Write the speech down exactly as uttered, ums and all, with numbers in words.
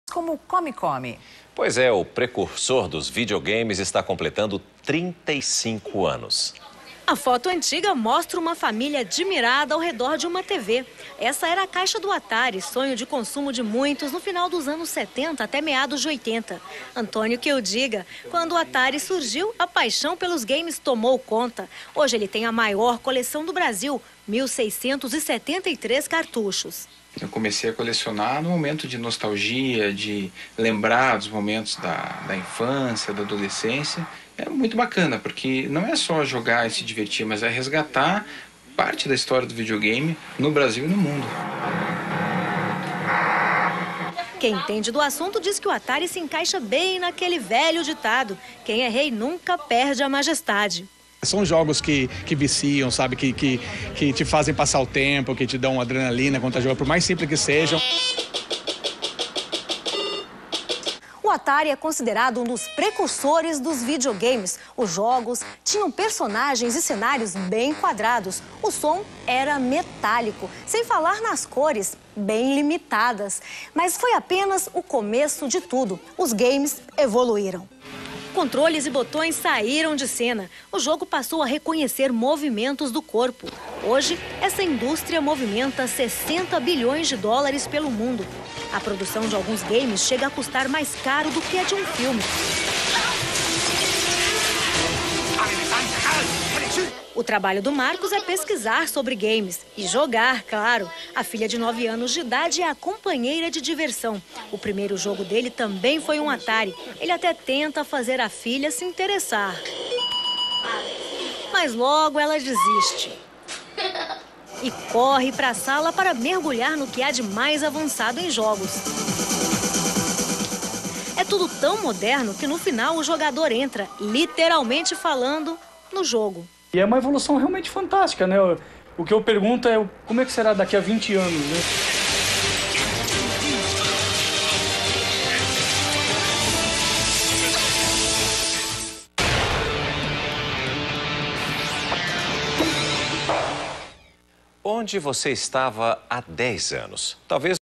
como Come Come. Pois é, o precursor dos videogames está completando trinta e cinco anos. A foto antiga mostra uma família admirada ao redor de uma T V. Essa era a caixa do Atari, sonho de consumo de muitos no final dos anos setenta até meados de oitenta. Antônio que eu diga, quando o Atari surgiu, a paixão pelos games tomou conta. Hoje ele tem a maior coleção do Brasil, mil seiscentos e setenta e três cartuchos. Eu comecei a colecionar no momento de nostalgia, de lembrar dos momentos da, da infância, da adolescência. É muito bacana, porque não é só jogar e se divertir, mas é resgatar parte da história do videogame no Brasil e no mundo. Quem entende do assunto diz que o Atari se encaixa bem naquele velho ditado: quem é rei nunca perde a majestade. São jogos que, que viciam, sabe? Que, que, que te fazem passar o tempo, que te dão adrenalina quando tá jogando, por mais simples que sejam. O Atari é considerado um dos precursores dos videogames. Os jogos tinham personagens e cenários bem quadrados. O som era metálico, sem falar nas cores, bem limitadas. Mas foi apenas o começo de tudo. Os games evoluíram. Controles e botões saíram de cena. O jogo passou a reconhecer movimentos do corpo. Hoje, essa indústria movimenta sessenta bilhões de dólares pelo mundo. A produção de alguns games chega a custar mais caro do que a de um filme. O trabalho do Marcos é pesquisar sobre games e jogar, claro. A filha de nove anos de idade é a companheira de diversão. O primeiro jogo dele também foi um Atari. Ele até tenta fazer a filha se interessar. Mas logo ela desiste. E corre para a sala para mergulhar no que há de mais avançado em jogos. É tudo tão moderno que no final o jogador entra, literalmente falando, no jogo. E é uma evolução realmente fantástica, né? O que eu pergunto é como é que será daqui a vinte anos, né? Onde você estava há dez anos? Talvez